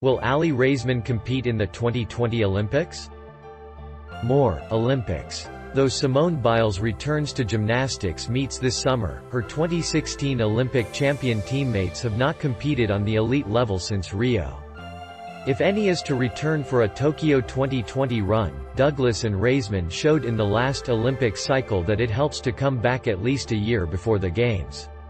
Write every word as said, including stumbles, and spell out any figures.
Will Aly Raisman compete in the twenty twenty Olympics? More, Olympics. Though Simone Biles returns to gymnastics meets this summer, her twenty sixteen Olympic champion teammates have not competed on the elite level since Rio. If any is to return for a Tokyo twenty twenty run, Douglas and Raisman showed in the last Olympic cycle that it helps to come back at least a year before the Games.